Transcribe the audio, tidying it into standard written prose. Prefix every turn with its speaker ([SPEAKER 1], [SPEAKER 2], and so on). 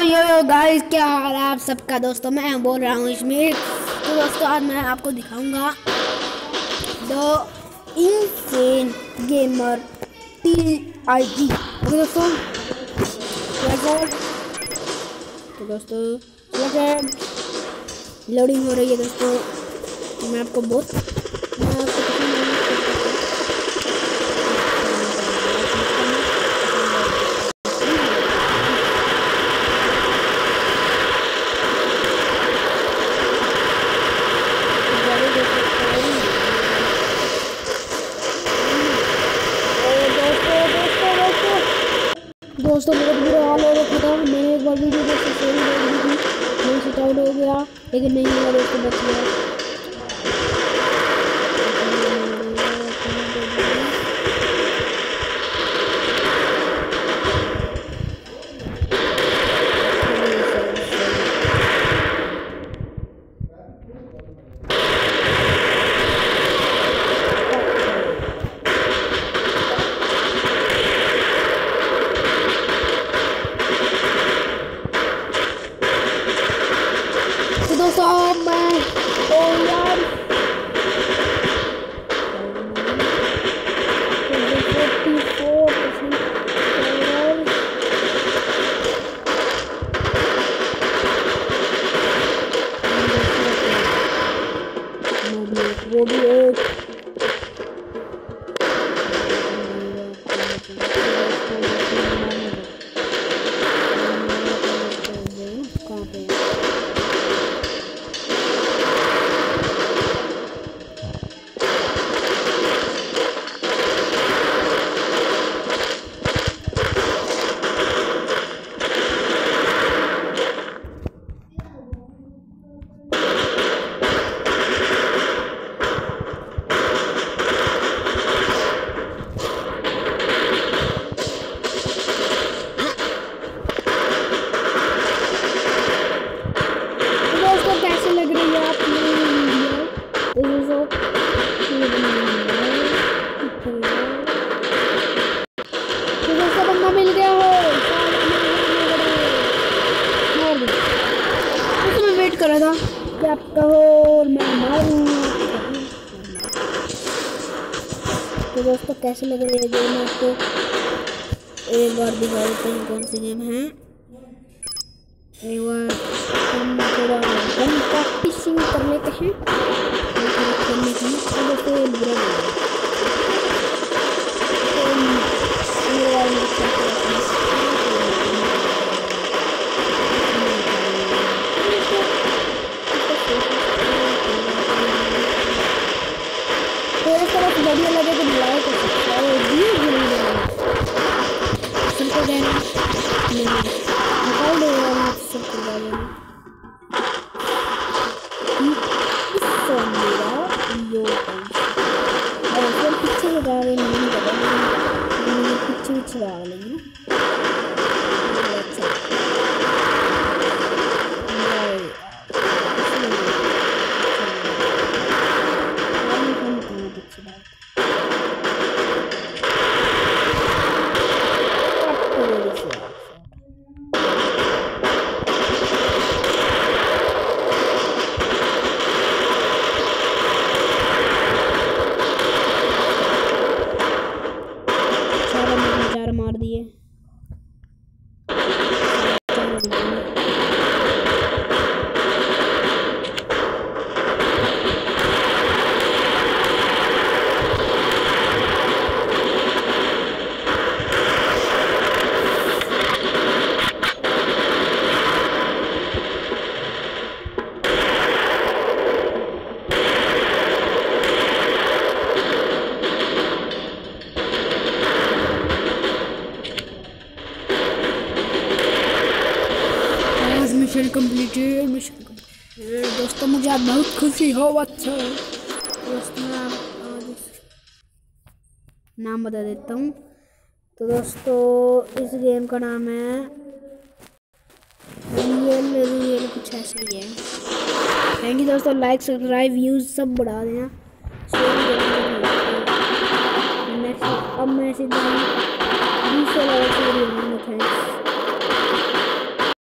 [SPEAKER 1] Yo guys, क्या हाल है आप सबका। दोस्तों मैं बोल रहा हूँ इसमें। तो दोस्तों आज मैं आपको दिखाऊंगा द इनसेन गेमर TIE। दोस्तों लोडिंग हो रही है दोस्तों। मैं आपको दोस्तों बहुत बुरा हाल हो रखा था। मैंने एक बार वीडियो देखी थी, सिट आउट हो गया, लेकिन नहीं हुआ दोस्तों, बच गया। वो भी एक कहाँ पे बंदा मिल गया हो। मैं वेट कर रहा था कि आप कहो और मैं मारूं। तो दोस्तों कैसे लग रही है गेम आपको, एक बार दिखा देते हैं कौन सी गेम है। एक बार हम थोड़ा गन प्रैक्टिसिंग कर लेते हैं खेलने की। बढ़िया लगे तो लाइक और सब्सक्राइब सबको देना, निकाल देगा सबको देना। पीछे लगा रहे नहीं पीछे लगा लेंगे। मार दिए। Mission completed. दोस्तों मुझे आज बहुत खुशी हो। अच्छा दोस्तों मैं आज नाम बता देता हूँ। तो दोस्तों इस गेम का नाम है रियल कुछ ऐसा ही है। थैंक यू दोस्तों, लाइक सब्सक्राइब व्यूज सब बढ़ा देना। अब मैं सीधा 20 थैंक्स।